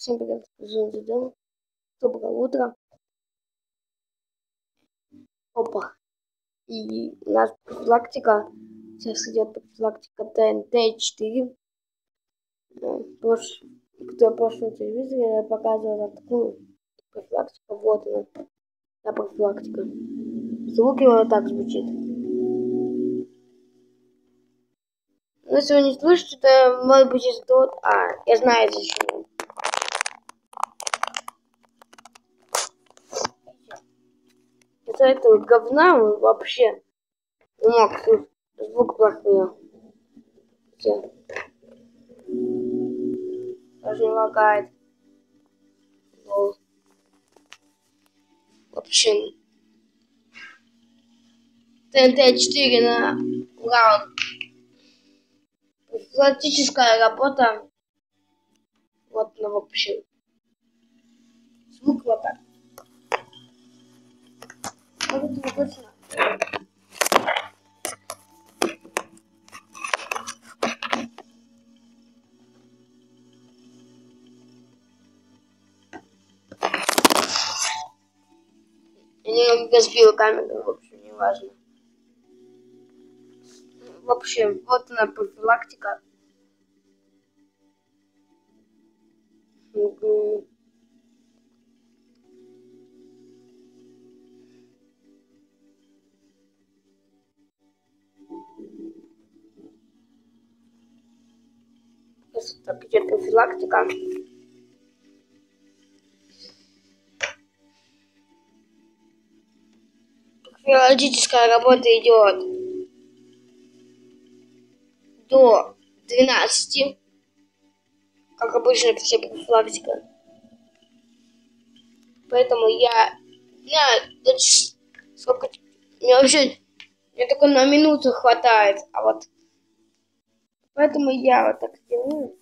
Всем привет, Зон. Доброе утро. Опа. И у нас профилактика. Сейчас идет профилактика ТНТ-4. Кто в прошлом телевизоре я показывала такую профилактику. Вот она. На профилактика. Звук его так звучит. Но если вы не слышите, то может быть из-за того... я знаю из-за чего. Из-за этого говна он вообще не мог слушать. Звук плохой. Даже не лагает. В общем, ТНТ-4 на раунд. Профилактическая работа. Вот, ну, в общем. Звук вот так. Вот это точно. Я немного сбила камеру, в общем, не важно. В общем, вот она профилактика. Так идет профилактика. Профилактическая работа идет до 12, как обычно все профилактика. Поэтому я сколько мне вообще мне только на минуту хватает, а вот поэтому я вот так делаю.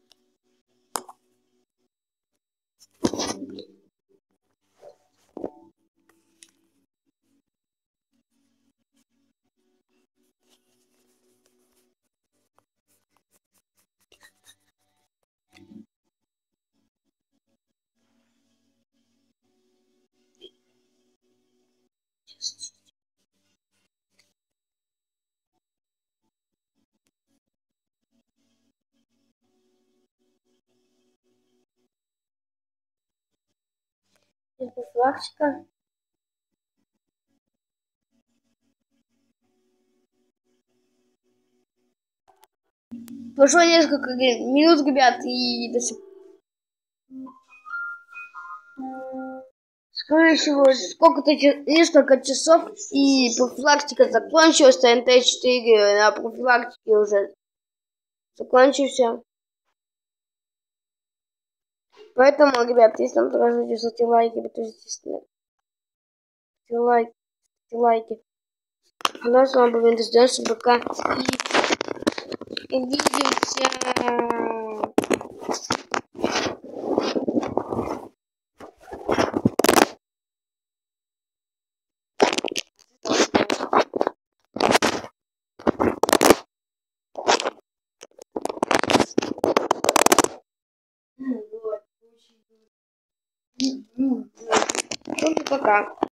Профилактика. Прошло несколько минут, ребят, и до сих пор. Скорее всего, несколько часов, и профилактика закончилась. ТНТ-4 на профилактике уже закончился. Поэтому, ребят, если вам понравилось, ставьте лайки, потому что, естественно, лайки. У нас с вами был Windows, пока. И увидимся. Пока.